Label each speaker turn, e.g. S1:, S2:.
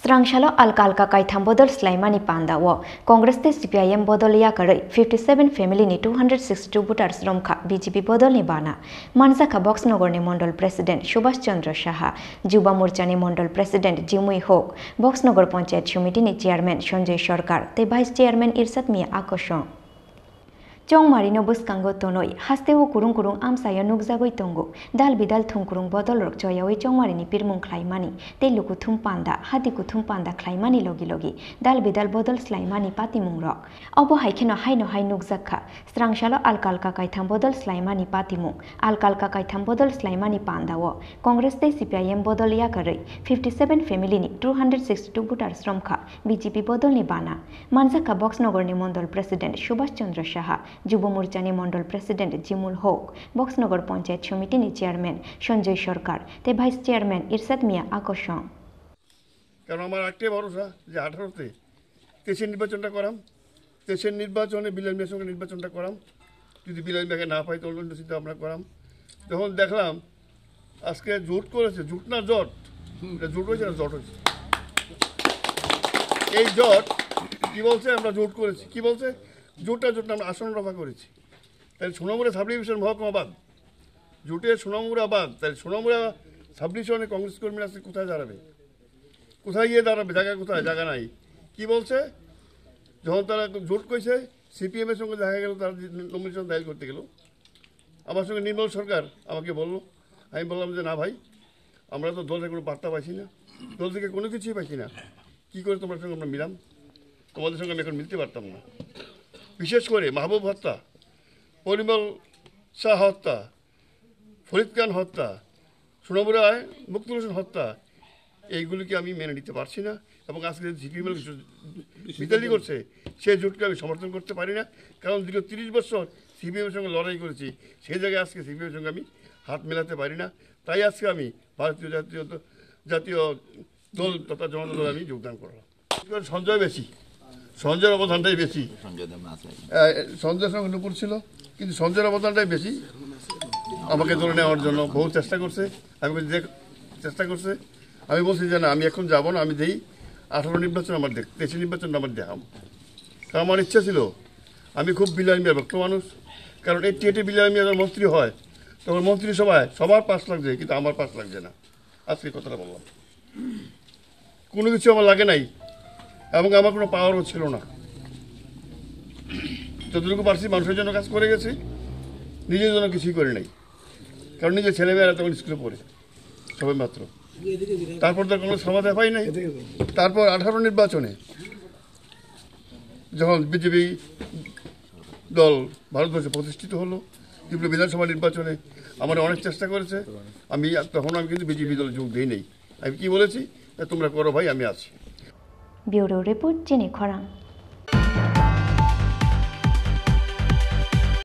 S1: Strangshalo alka kaitham bodol Slaimani Panda wo Congress te CPIM bodol yakare 57 family ni 262 voters romkha BJP bodol ni bana Manzaka Box Nogor ni Mondol President Subhash Chandra Saha Juba Morcha ni Mondol President Jimui Hok Box Nogor Panchayat Committee ni Chairman Sanjay Sarkar te Vice Chairman Irsat Mia Akoshon Chong Marino Buskango Tonoi, Hasteo Kurung Amsaya Nugzagoi Tongo, Dal Bidal Tunkurung Bodol Joyawi Chong Marini Pirmung Klaimani, Telukutum Panda, Hatikutum Panda Klaimani Logi, Dal Bidal Bodol Slaimani Patimung Rock, Obo Haikeno Haino Hai Nugzaka, Strangshalo Alkalka Kaitam Bodol Slaimani Patimung, Alkalka Kaitam Bodol Slaimani Panda wo, Congress de CPIM Bodol Yakare, 57 family ni 262 voters Romka, BJP Bodol ni Bana, Manzaka Box Nogor ni Mondol President Subhash Chandra Saha, Juba Morcha ni Mondol President Jimul Hok, Boxnogor Panchayat Committee ni Chairman Sanjay Sarkar, te Vice Chairman Irsat Mia Akoshon.
S2: কারণ আমার একটাই ভরসা যে 18তে দেশের নির্বাচনটা করাম, দেশের নির্বাচনে বিলাল মিয়ার সঙ্গে নির্বাচনটা করাম, যদি বিলাল মিয়াকে না পাই তো অন্য চিন্তা আমরা করাম। যখন দেখলাম আজকে জোট করেছে, জোট না জট, জোট হয়েছে না জট হয়েছে। এই জট কি বলছে আমরা জোট করেছি, কি বলছে জোটটা আমরা আসন রফা করেছি। তাহলে সোনামুড়া সাব ডিভিশন মহকুমা বাদ, জোটে সোনামুড়া বাদ, তাহলে সোনামুড়া সাব ডিভিশনে কংগ্রেস কর্মীরা আজকে কোথায় দাঁড়াবে, কোথায় গিয়ে দাঁড়াবে, জায়গা কোথায়, জায়গা নাই। কি বলছে যখন তারা জোট করেছে সিপিএমের সঙ্গে দেখা গেল, তারা নমিনেশন দায়ের করতে গেল, আমার সঙ্গে নির্মল সরকার আমাকে বললো, আমি বললাম যে না ভাই, আমরা তো দল থেকে কোনো বার্তা পাইছি না, দল থেকে কোনো কিছুই পাইছি না, কী করে তোমার সঙ্গে আমরা মিলাম, তোমাদের সঙ্গে আমি এখন মিলতে পারতাম না। বিশেষ করে মাহবুব হত্যা, পরিমল শাহ হত্যা, ফরিদ খান হত্যা, সোনামুড়ায় মুক্তুল হোসেন হত্যা, এইগুলিকে আমি মেনে নিতে পারছি না। এবং আজকে সিপিএম বিতালি করছে সেই জোটকে আমি সমর্থন করতে পারি না। কারণ দীর্ঘ 30 বছর সিপিএমের সঙ্গে লড়াই করেছি, সেই জায়গায় আজকে সিপিএমের সঙ্গে আমি হাত মেলাতে পারি না। তাই আজকে আমি ভারতীয় জাতীয় দল তথা জনতা দলে আমি যোগদান করলাম। সঞ্জয় বেশি, সঞ্জয়ের অবদানটাই বেশি, সঞ্জয়ের সঙ্গে নুপুর ছিল, কিন্তু সঞ্জয়ের অবদানটাই বেশি। আমাকে ধরে নেওয়ার জন্য বহু চেষ্টা করছে, আমি চেষ্টা করছে। আমি বলছি যে না, আমি এখন যাবো না, আমি দেই 18 নির্বাচন আমার দেশের নির্বাচন আমার দেখাম। কারণ আমার ইচ্ছা ছিল, আমি খুব বিলাল মিয়ার ভক্ত মানুষ। কারণ 88 বিলাল মিয়া যখন মন্ত্রী হয় তখন মন্ত্রিসভায় সবার পাস লাগছে, কিন্তু আমার পাস লাগছে না। আজকে কথাটা বললাম, কোনো কিছু আমার লাগে নাই এবং আমার কোনো পাওয়ারও ছিল না। যতটুকু পারছি মানুষের জন্য কাজ করে গেছি, নিজের জন্য কিছুই করে নাই। কারণ নিজের ছেলেমেয়েরা তখন স্কুলে পড়ে সবাই মাত্র, তারপর তো কোনো সমাধান পাই নাই। তারপর 18 নির্বাচনে যখন বিজেপি দল ভারতবর্ষে প্রতিষ্ঠিত হলো, ত্রিপুরা বিধানসভা নির্বাচনে আমার অনেক চেষ্টা করেছে, আমি কিন্তু বিজেপি দলে যোগ দিই নেই। আমি কি বলেছি, তোমরা করো ভাই, আমি আছি।
S1: ব্যুরো রিপোর্ট, জেনে খরাং।